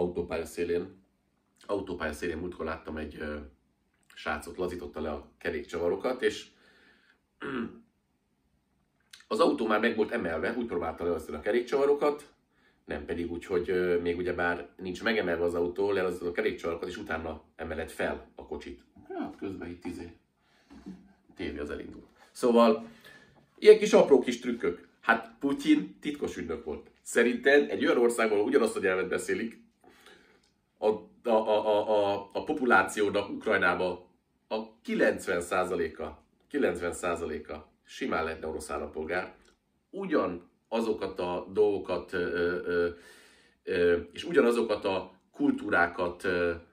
autópálya szélén múltkor láttam egy srácot, lazította le a kerékcsavarokat, és az autó már meg volt emelve, úgy próbálta leosztani a kerékcsavarokat, nem pedig úgy, hogy még ugyebár nincs megemelve az autó, leosztod a kerékcsavarokat, és utána emeled fel a kocsit. Hát közben itt tévé az elindult. Szóval, ilyen kis apró kis trükkök. Hát Putyin titkos ügynök volt. Szerinted egy olyan országban, ugyanazt a nyelvet beszélik, a populációnak Ukrajnában a 90%-a simán lehetne orosz állampolgár, ugyanazokat a dolgokat és ugyanazokat a kultúrákat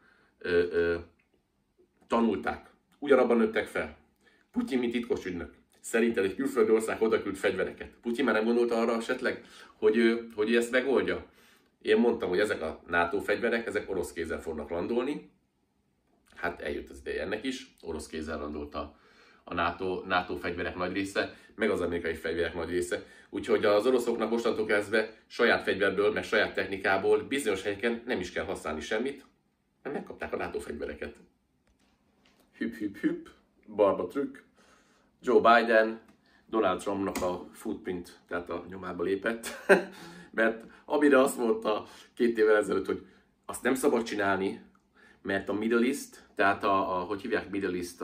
tanulták, ugyanabban nőttek fel. Putyin, mint titkos ügynök. Szerinted egy külföldi ország oda küld fegyvereket. Putyin már nem gondolta arra esetleg, hogy ő ezt megoldja? Én mondtam, hogy ezek a NATO fegyverek, ezek orosz kézzel fognak landolni. Hát eljött az ideje ennek is. Orosz kézzel landolt a NATO fegyverek nagy része, meg az amerikai fegyverek nagy része. Úgyhogy az oroszoknak mostantól kezdve saját fegyverből, meg saját technikából bizonyos helyeken nem is kell használni semmit, mert megkapták a NATO fegyvereket. Hüpp, barba trükk. Joe Biden Donald Trumpnak a footprint, tehát a nyomába lépett, mert amire azt mondta 2 évvel ezelőtt, hogy azt nem szabad csinálni, mert a Middle East, tehát hogy hívják Middle East,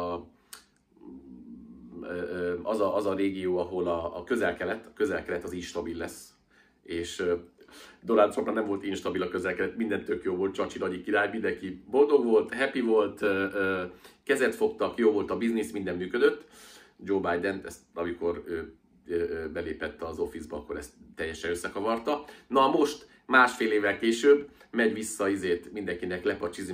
az a régió, ahol a közel-kelet az instabil lesz, és Donald Trumpnak nem volt instabil a közel-kelet, minden tök jó volt, Csacsi nagyi király, mindenki boldog volt, happy volt, kezet fogtak, jó volt a biznisz, minden működött. Joe Biden, ezt amikor belépett az office-ba, akkor ezt teljesen összekavarta. Na most, másfél évvel később megy vissza mindenkinek lepacsizni,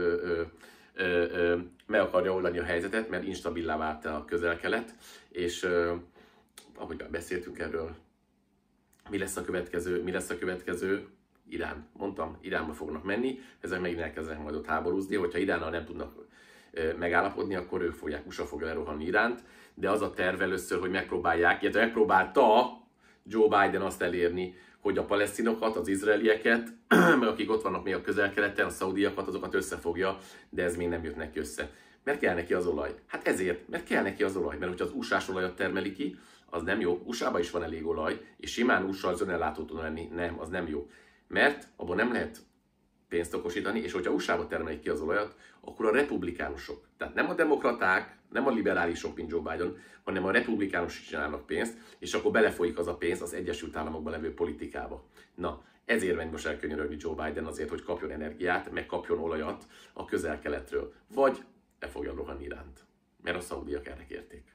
meg akarja oldani a helyzetet, mert instabilá vált a közel-kelet, és ahogy beszéltünk erről, mi lesz a következő? Irán. Mondtam, Iránba fognak menni, ezek megint elkezdenek majd ott háborúzni, hogyha Iránnal nem tudnak megállapodni, akkor ők USA fogja lerohanni Iránt, de az a terv először, hogy megpróbálják, illetve megpróbálta Joe Biden azt elérni, hogy a palesztinokat, az izraelieket, meg akik ott vannak még a közel-keleten, a szaudiakat, azokat összefogja, de ez még nem jött neki össze. Mert kell neki az olaj. Hát ezért, mert kell neki az olaj, mert hogyha az USA-s olajat termeli ki, az nem jó. USA-ban is van elég olaj, és simán USA az önellátó tud lenni, nem, az nem jó. Mert abban nem lehet pénzt okosítani, és hogyha USA-ba termelik ki az olajat, akkor a republikánusok, tehát nem a demokraták, nem a liberálisok, mint Joe Biden, hanem a republikánusok csinálnak pénzt, és akkor belefolyik az a pénz az Egyesült Államokban levő politikába. Na, ezért megy most elkönyörögni Joe Biden azért, hogy kapjon energiát, meg kapjon olajat a közel-keletről. Vagy le fogja rohanni Iránt, mert a szaudiak erre kérték.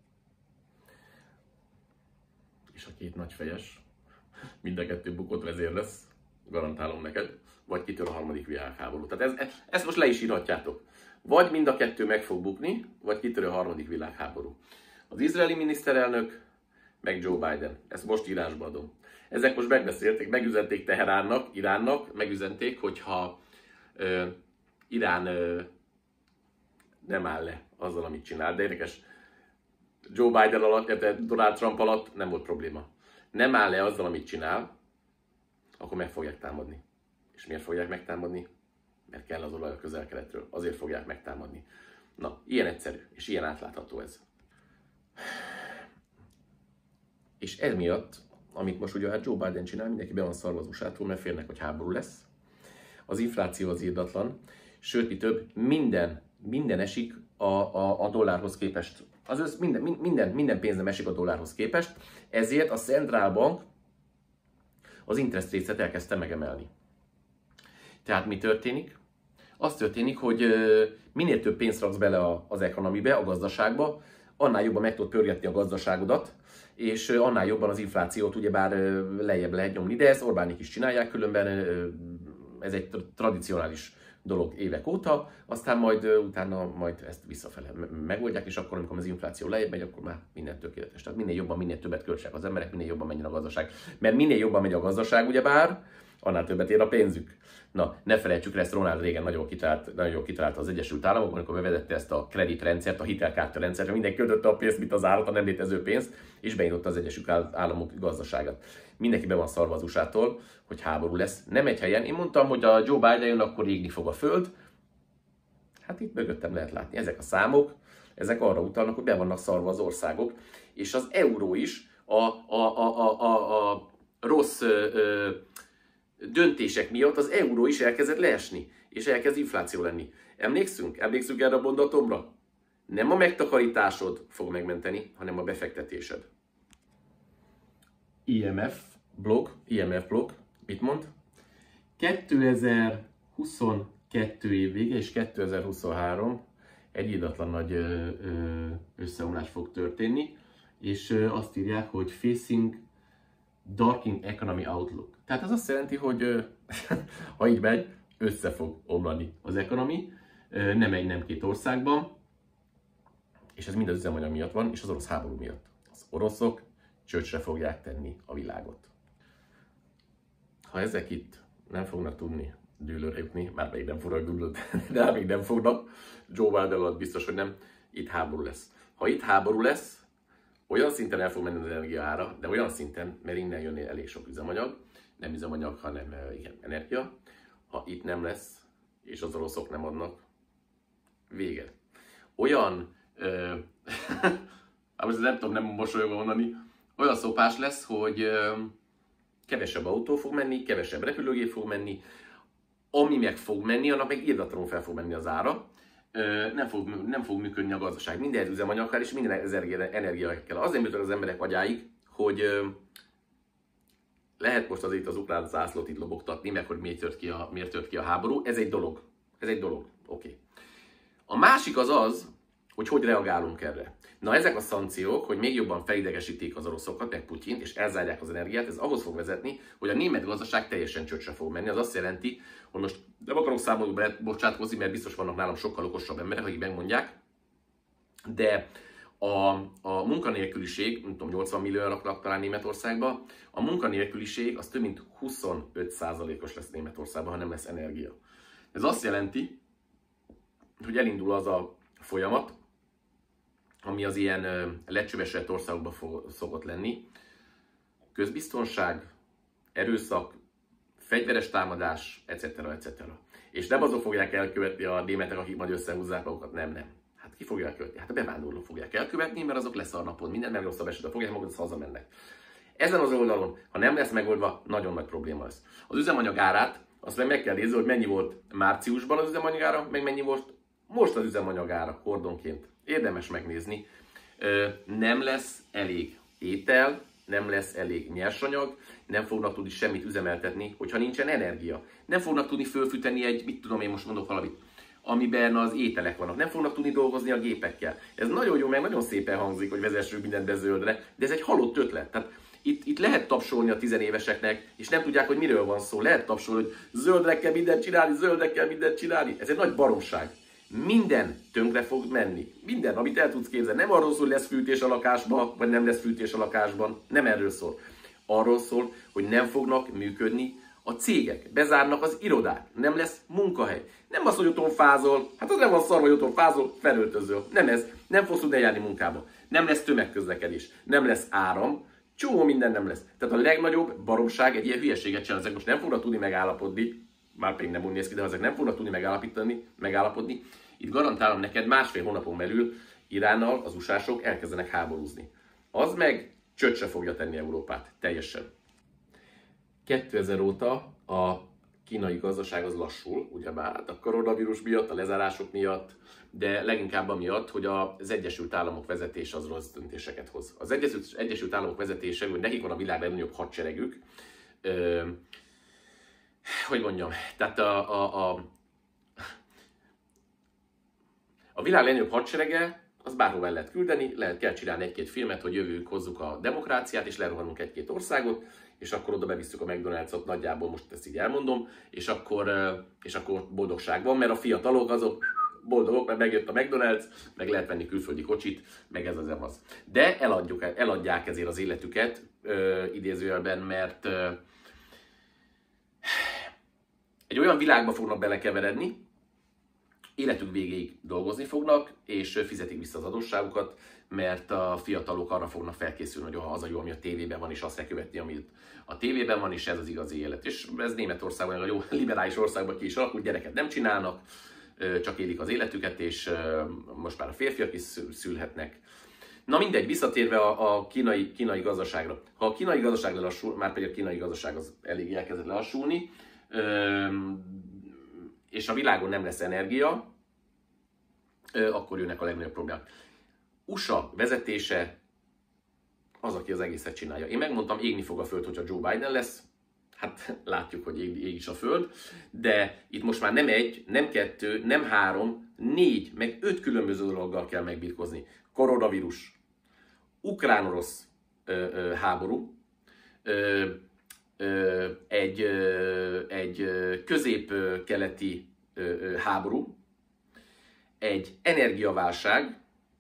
És a 2 nagyfejes, mind a 2 bukott vezér lesz, garantálom neked, vagy kitör a 3. világháború. Tehát ezt most le is írhatjátok. Vagy mind a 2 meg fog bukni, vagy kitör a 3. világháború. Az izraeli miniszterelnök, meg Joe Biden. Ezt most írásba adom. Ezek most megbeszélték, megüzenték Iránnak, megüzenték, hogyha Irán nem áll le azzal, amit csinál. De érdekes, Joe Biden alatt, illetve Donald Trump alatt nem volt probléma. Nem áll le azzal, amit csinál, akkor meg fogják támadni. És miért fogják megtámadni? Mert kell az olaj a közel-keletről. Azért fogják megtámadni. Na, ilyen egyszerű, és ilyen átlátható ez. És ez miatt, amit most ugye Joe Biden csinál, mindenki be van szarva az USA-tól, mert félnek, hogy háború lesz. Az infláció az irdatlan, sőt, mi több, minden esik a dollárhoz képest. Azaz minden pénz nem esik a dollárhoz képest, ezért a Central Bank az interest rate-et elkezdte megemelni. Tehát mi történik? Az történik, hogy minél több pénzt raksz bele az economybe, a gazdaságba, annál jobban meg tudod pörgetni a gazdaságodat, és annál jobban az inflációt ugyebár lejjebb lehet nyomni. De ezt Orbánik is csinálják, különben ez egy tradicionális dolog évek óta, aztán utána ezt visszafele megoldják, és akkor, amikor az infláció lejjebb megy, akkor már minden tökéletes. Tehát minél többet költsenek az emberek, minél jobban menjen a gazdaság. Mert minél jobban megy a gazdaság, ugyebár, annál többet ér a pénzük. Na, ne felejtsük el, ezt Ronald Reagan nagyon jól kitalálta az Egyesült Államokban, amikor bevezette ezt a kreditrendszert, a hitelkártya rendszert, mindenki költötte a pénzt, mint az állat, a nem létező pénzt, és beindította az Egyesült Államok gazdaságát. Mindenki be van szarva az USA-tól, hogy háború lesz. Nem egy helyen. Én mondtam, hogy a Joe Biden jön, akkor égni fog a föld. Hát itt mögöttem lehet látni. Ezek a számok, ezek arra utalnak, hogy be vannak szarva az országok, és az euró is a rossz döntések miatt az euró is elkezdett leesni, és elkezd infláció lenni. Emlékszünk erre a mondatomra? Nem a megtakarításod fog megmenteni, hanem a befektetésed. IMF blog, mit mond? 2022 év vége és 2023 egy irdatlan nagy összeomlás fog történni, és azt írják, hogy facing darkening economy outlook. Tehát az azt jelenti, hogy ha így megy, össze fog omlani az economy, nem egy, nem két országban, és ez mind az üzemanyag miatt van, és az orosz háború miatt. Az oroszok csőcsre fogják tenni a világot. Ha ezek itt nem fognak tudni dűlőre jutni, már még nem fognak dűlőre, de még nem fognak, Joe Biden alatt biztos, hogy nem, itt háború lesz. Ha itt háború lesz, olyan szinten el fog menni az energia ára, de olyan szinten, mert innen jönni elég sok üzemanyag, nem üzemanyag, hanem igen, energia. Ha itt nem lesz, és az oroszok nem adnak, vége. Olyan, most nem tudom, nem mosolyogva mondani, olyan szopás lesz, hogy kevesebb autó fog menni, kevesebb repülőgép fog menni, ami meg fog menni, annak meg irdatlanul fel fog menni az ára. Nem fog működni a gazdaság. Minden üzemanyag kell, és minden energia kell. Azért működik az emberek agyáig, hogy lehet most azért az ukrán zászlót itt lobogtatni, meg hogy miért tört ki a háború. Ez egy dolog. Oké. A másik az, hogy reagálunk erre. Na, ezek a szankciók, hogy még jobban felidegesítik az oroszokat, meg Putyint, és elzárják az energiát, ez ahhoz fog vezetni, hogy a német gazdaság teljesen csőcsre fog menni. Az azt jelenti, hogy most nem akarok számolni bocsátkozni, mert biztos vannak nálam sokkal okosabb emberek, akik megmondják, de a munkanélküliség, nem tudom, 80 millió laknak talán Németországban, a munkanélküliség az több mint 25%-os lesz Németországban, ha nem lesz energia. Ez azt jelenti, hogy elindul az a folyamat, ami az ilyen lecsövesedett országokban szokott lenni. Közbiztonság, erőszak, fegyveres támadás, etc. És nem azok fogják elkövetni a németek, akik majd összehúzzák magukat, nem. Hát ki fogják elkövetni? Hát a bevándorlók fogják elkövetni, mert azok leszarnak pont minden, meg rosszabb esetben fogják magukat, hazamennek. Ezen az oldalon, ha nem lesz megoldva, nagyon nagy probléma lesz. Az üzemanyag árát, azt meg kell nézni, hogy mennyi volt márciusban az üzemanyag ára, meg mennyi volt most az üzemanyag ára hordonként. Érdemes megnézni. Nem lesz elég étel, nem lesz elég nyersanyag, nem fognak tudni semmit üzemeltetni, hogyha nincsen energia. Nem fognak tudni fölfűteni egy, mit tudom én most mondok valamit, amiben az ételek vannak. Nem fognak tudni dolgozni a gépekkel. Ez nagyon jó, meg nagyon szépen hangzik, hogy vezessük mindent be zöldre, de ez egy halott ötlet. Tehát itt lehet tapsolni a tizenéveseknek, és nem tudják, hogy miről van szó. Lehet tapsolni, hogy zöldre kell mindent csinálni, Ez egy nagy baromság. Minden tönkre fog menni. Minden, amit el tudsz képzelni. Nem arról szól, hogy lesz fűtés a lakásban, vagy nem lesz fűtés a lakásban. Nem erről szól. Arról szól, hogy nem fognak működni a cégek. Bezárnak az irodák. Nem lesz munkahely. Nem az, hogy otthon fázol. Hát az nem van szar, hogy otthon fázol, felöltözöl. Nem ez. Nem fogsz tudni eljárni munkába. Nem lesz tömegközlekedés. Nem lesz áram. Csomó minden nem lesz. Tehát a legnagyobb baromság egy ilyen hülyeséget csinál. Ezek most nem fognak tudni megállapodni. Már pedig nem úgy néz ki, de ezek nem fognak tudni megállapodni. Itt garantálom neked, 1,5 hónapon belül Iránnal az USA-sok elkezdenek háborúzni. Az meg csöcsre fogja tenni Európát. Teljesen. 2000 óta a kínai gazdaság az lassul, ugyebár hát a koronavírus miatt, a lezárások miatt, de leginkább amiatt, hogy az Egyesült Államok vezetése az rossz döntéseket hoz. Az Egyesült Államok vezetése, hogy nekik van a világ legnagyobb hadseregük, hogy mondjam, tehát a világ legnagyobb hadserege, az bárhova el lehet küldeni, kell csinálni egy-két filmet, hogy jövőnk hozzuk a demokráciát, és lerohanunk egy-két országot, és akkor oda bevisszük a McDonald's-ot, nagyjából most ezt így elmondom, és akkor boldogság van, mert a fiatalok azok boldogok, mert megjött a McDonald's, meg lehet venni külföldi kocsit, meg ez az. De eladják ezért az életüket, idézőjelben, mert Egy olyan világba fognak belekeveredni, életük végéig dolgozni fognak, és fizetik vissza az adósságukat, mert a fiatalok arra fognak felkészülni, hogy az a jó, ami a tévében van, és azt kell követni, amit a tévében van, és ez az igazi élet. És ez Németországban, a jó liberális országban ki is alakult, gyereket nem csinálnak, csak élik az életüket, és most már a férfiak is szülhetnek. Na mindegy, visszatérve a kínai gazdaságra. Ha a kínai gazdaság lelassul, már pedig a kínai gazdaság az elég elkezdett lelassulni, és a világon nem lesz energia, akkor jönnek a legnagyobb problémák. USA vezetése az, aki az egészet csinálja. Én megmondtam, égni fog a föld, hogyha Joe Biden lesz. Hát látjuk, hogy ég is a föld. De itt most már nem egy, nem kettő, nem három, 4, meg 5 különböző dologgal kell megbirkózni. Koronavírus, ukrán-orosz háború, egy közép-keleti háború, egy energiaválság,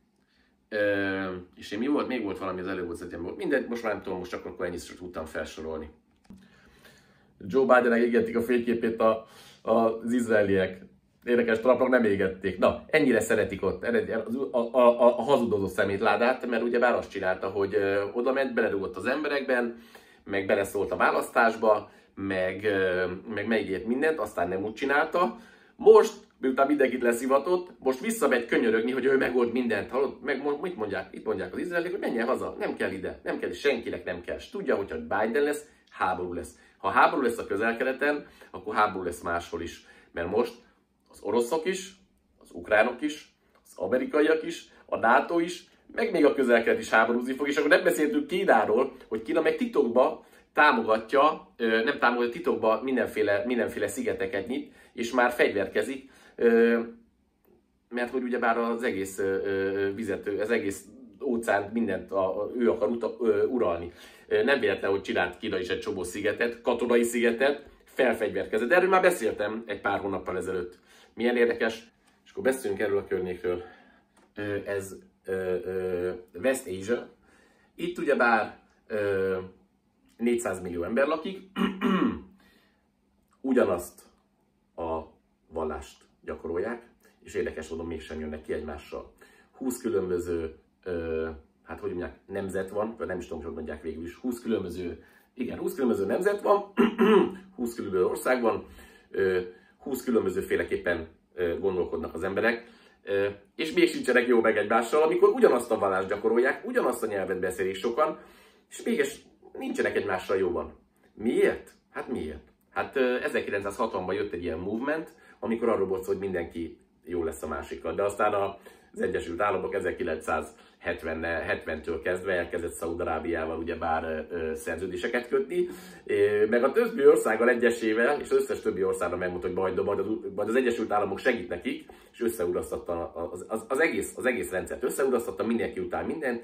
és mi volt? Még volt valami, az előbb volt, mindegy, most már nem tudom, most csak akkor ennyit tudtam felsorolni. Joe Bidennek égették a fényképét az izraeliek. Érdekes, Trumpnak nem égették. Na, ennyire szeretik ott a hazudozó szemétládát, mert ugyebár azt csinálta, hogy oda ment, beledugott az emberekben, meg beleszólt a választásba, meg megígért mindent, aztán nem úgy csinálta. Most, miután mindenkit leszivatott, most visszamegy könyörögni, hogy ő megold mindent. Hallod? Mit mondják? Itt mondják az izraeliek, hogy menjen haza, nem kell ide, nem kell, senkinek nem kell. És tudja, hogyha Biden lesz, háború lesz. Ha háború lesz a Közel-Keleten, akkor háború lesz máshol is. Mert most az oroszok is, az ukránok is, az amerikaiak is, a NATO is, meg még a Közel-Kelet is háborúzni fog, és akkor nem beszéltünk Kínáról, hogy Kína meg titokba támogatja, nem támogatja, titokba mindenféle szigeteket nyit, és már fegyverkezik, mert hogy ugyebár az egész vizet, az egész óceánt, mindent ő akar uralni. Nem véletlen, hogy csinált Kína is egy csomó szigetet, katonai szigetet, felfegyverkezett. Erről már beszéltem egy pár hónappal ezelőtt. Milyen érdekes. És akkor beszélünk erről a környékről. Ez West Asia. Itt ugyebár 400 millió ember lakik. Ugyanazt a vallást gyakorolják, és érdekes módon mégsem jönnek ki egymással. 20 különböző, hát hogy mondják, nemzet van, vagy nem is tudom, hogy mondják végül is, 20 különböző nemzet van, 20 különböző ország van, 20 különbözőféleképpen gondolkodnak az emberek, és még sincsenek jó meg egymással, amikor ugyanazt a vallást gyakorolják, ugyanazt a nyelvet beszélik sokan, és mégis nincsenek egymással jóban. Miért? Hát miért? Hát 1960-ban jött egy ilyen movement, amikor arról volt szó, hogy mindenki jó lesz a másikkal. De aztán az Egyesült Államok 1970-től kezdve elkezdett Szaúd-Arábiával ugyebár szerződéseket kötni, meg a többi országgal egyesével, és az összes többi országra megmondta, hogy majd az Egyesült Államok segít nekik, és összeurasztatta az egész rendszert, összeurasztatta mindenki után mindent,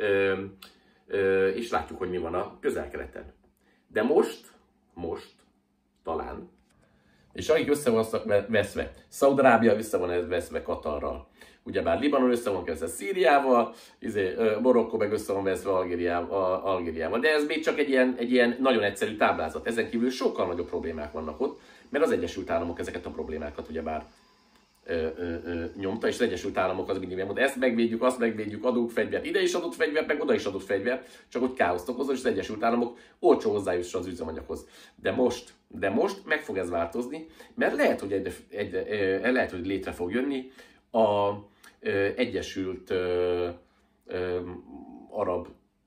és látjuk, hogy mi van a Közel-Keleten. De most talán, és akik össze vannak veszve, Szaúd-Arábia össze van veszve Katarral, ugyebár Libanon össze van veszve Szíriával, Marokkó meg össze van veszve Algériával. De ez még csak egy ilyen nagyon egyszerű táblázat. Ezen kívül sokkal nagyobb problémák vannak ott, mert az Egyesült Államok ezeket a problémákat ugyebár nyomta, és az Egyesült Államok az mindig mondta, ezt megvédjük, azt megvédjük, adunk fegyvert, ide is adott fegyvert, meg oda is adott fegyvert, csak hogy káoszt okozol, és az Egyesült Államok olcsó hozzájusson az üzemanyaghoz. De most meg fog ez változni, mert lehet, hogy létre fog jönni az Egyesült Arab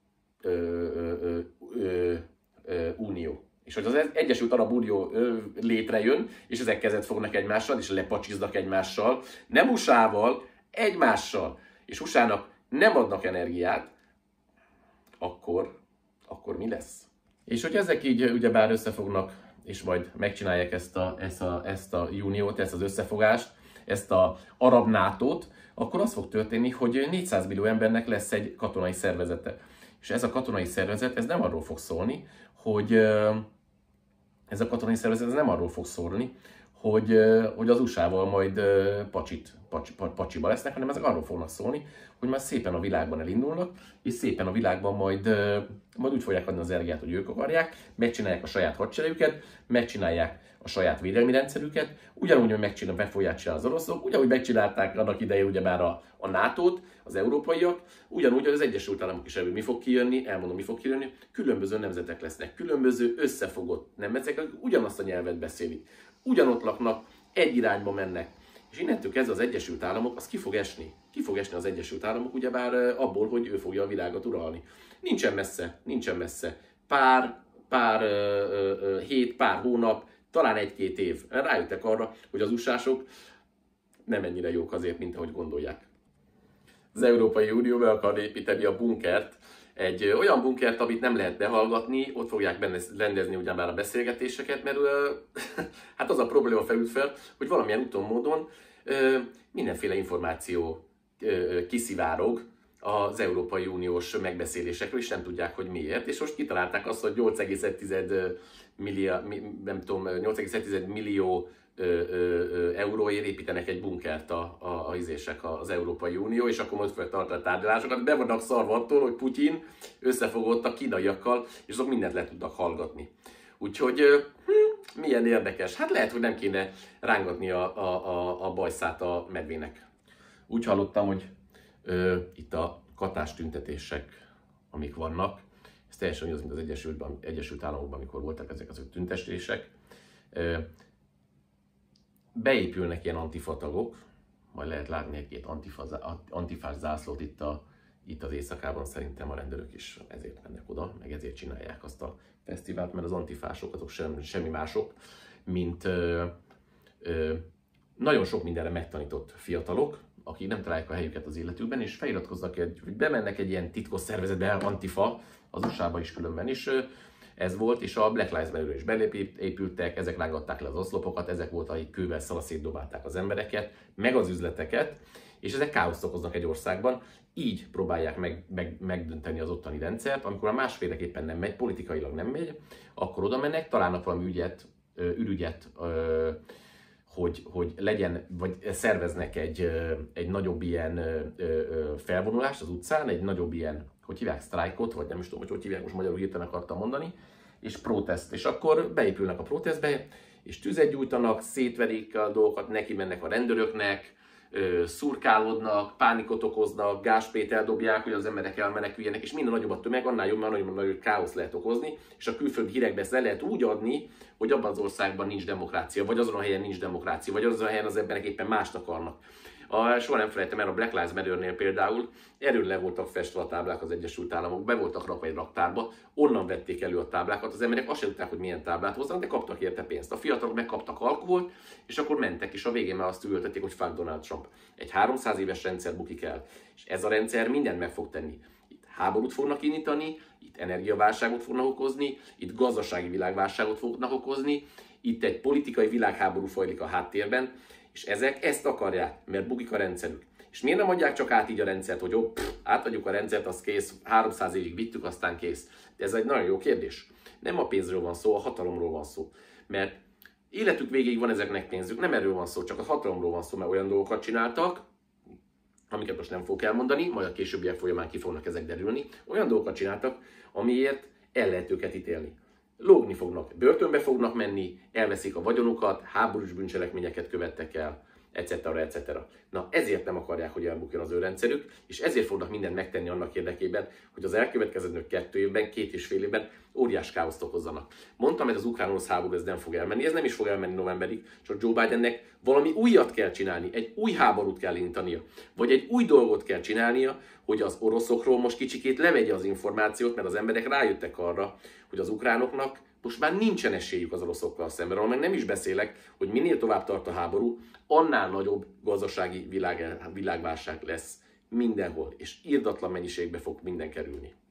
Unió. És hogy az Egyesült Arab Unió létrejön, és ezek kezet fognak egymással, és lepacsiznak egymással, nem USA-val, egymással, és USA-nak nem adnak energiát, akkor mi lesz? És hogy ezek így ugyebár összefognak, és majd megcsinálják ezt a uniót, ezt az összefogást, ezt az arab NATO-t, akkor az fog történni, hogy 400 millió embernek lesz egy katonai szervezete. És ez a katonai szervezet, ez nem arról fog szólni, hogy hogy az USA-val majd pacsiba lesznek, hanem ezek arról fognak szólni, hogy már szépen a világban elindulnak, és szépen a világban majd úgy fogják adni az energiát, hogy ők akarják, megcsinálják a saját hadseregüket, megcsinálják a saját védelmi rendszerüket, ugyanúgy, hogy meg fogják csinálni az oroszok, ugyanúgy megcsinálták annak idején ugyebár a NATO-t, az európaiak, ugyanúgy, hogy az Egyesült Államok is ebből mi fog kijönni, elmondom, mi fog kijönni, különböző nemzetek lesznek, különböző összefogott nemzetek, akik ugyanazt a nyelvet beszélik, ugyanott laknak, egy irányba mennek. És innentől kezdve az Egyesült Államok, az ki fog esni. Ki fog esni az Egyesült Államok, ugyebár abból, hogy ő fogja a világot uralni. Nincsen messze. Pár hét, pár hónap, talán egy-két év. Rájöttek arra, hogy az USA-sok nem ennyire jók azért, mint ahogy gondolják. Az Európai Unió be akar építeni a bunkert, egy olyan bunkert, amit nem lehet behallgatni, ott fogják benne rendezni ugyebár a beszélgetéseket, mert hát az a probléma felült fel, hogy valamilyen úton, módon mindenféle információ kiszivárog az Európai Uniós megbeszélésekről, és nem tudják, hogy miért. És most kitalálták azt, hogy 8,1 millió euróért építenek egy bunkert az Európai Unió, és akkor most fogja tartani a tárgyalásokat. Be vannak szarva attól, hogy Putyin összefogott a kínaiakkal, és azok mindent le tudnak hallgatni. Úgyhogy milyen érdekes. Hát lehet, hogy nem kéne rángatni a bajszát a medvének. Úgy hallottam, hogy itt a katás tüntetések, amik vannak, ez teljesen az, mint az Egyesült Államokban, amikor voltak ezek az tüntetések. Beépülnek ilyen antifa tagok, majd lehet látni egy-két antifás zászlót itt az éjszakában, szerintem a rendőrök is ezért mennek oda, meg ezért csinálják azt a fesztivált, mert az antifások azok semmi mások, mint nagyon sok mindenre megtanított fiatalok, akik nem találják a helyüket az életükben, és feliratkoznak, hogy bemennek egy ilyen titkos szervezetbe, antifa, az USA-ba is különben is ez volt, és a Black Lives Matter-ről is belépültek, ezek rángatták le az oszlopokat, ezek voltak, akik kővel szétdobálták az embereket, meg az üzleteket, és ezek káoszt okoznak egy országban. Így próbálják megdönteni az ottani rendszert, amikor a másféleképpen nem megy, politikailag nem megy, akkor oda mennek, találnak valami ürügyet, hogy legyen, vagy szerveznek egy nagyobb ilyen felvonulást az utcán, egy nagyobb ilyen, hogy hívják, sztrájkot, vagy nem is tudom, hogy hívják, most magyarul hirtelen akartam mondani, és protest. És akkor beépülnek a protestbe, és tüzet gyújtanak, szétverik a dolgokat, neki mennek a rendőröknek, szurkálódnak, pánikot okoznak, gázsprét eldobják, hogy az emberek elmeneküljenek, és minden nagyobb a tömeg, annál jobb, mert nagyobb káosz lehet okozni, és a külföldi hírekbe ezt le lehet úgy adni, hogy abban az országban nincs demokrácia, vagy azon a helyen nincs demokrácia, vagy azon a helyen az emberek éppen mást akarnak. Soha nem felejtem el, a Black Lives Matter-nél például erről le voltak festve a táblák az Egyesült Államok, be voltak rakva egy raktárba, onnan vették elő a táblákat, az emberek azt sem tudták, hogy milyen táblát hozzanak, de kaptak érte pénzt. A fiatalok megkaptak alkoholt, és akkor mentek, és a végén már azt üvöltették, hogy fuck Donald Trump. Egy 300 éves rendszer bukik el, és ez a rendszer mindent meg fog tenni. Itt háborút fognak indítani, itt energiaválságot fognak okozni, itt gazdasági világválságot fognak okozni, itt egy politikai világháború folyik a háttérben, és ezek ezt akarják, mert bukik a rendszerük. És miért nem adják csak át így a rendszert, hogy átadjuk a rendszert, az kész, 300 évig vittük, aztán kész. De ez egy nagyon jó kérdés. Nem a pénzről van szó, a hatalomról van szó. Mert életük végéig van ezeknek pénzük, nem erről van szó, csak a hatalomról van szó, mert olyan dolgokat csináltak, amiket most nem fogok elmondani, majd a későbbiek folyamán ki fognak ezek derülni, olyan dolgokat csináltak, amiért el lehet őket ítélni. Lógni fognak, börtönbe fognak menni, elveszik a vagyonukat, háborús bűncselekményeket követtek el, etc. etc. Na, ezért nem akarják, hogy elbukjon az ő rendszerük, és ezért fognak mindent megtenni annak érdekében, hogy az elkövetkező 2 évben, 2,5 évben óriás káoszt okozzanak. Mondtam, hogy az ukrán-orosz háború ez nem fog elmenni, ez nem is fog elmenni novemberig, csak Joe Bidennek valami újat kell csinálni, egy új háborút kell indítania, vagy egy új dolgot kell csinálnia, hogy az oroszokról most kicsikét levegye az információt, mert az emberek rájöttek arra, hogy az ukránoknak most már nincsen esélyük az oroszokkal szemben, arról meg nem is beszélek, hogy minél tovább tart a háború, annál nagyobb gazdasági világválság lesz mindenhol, és irdatlan mennyiségbe fog minden kerülni.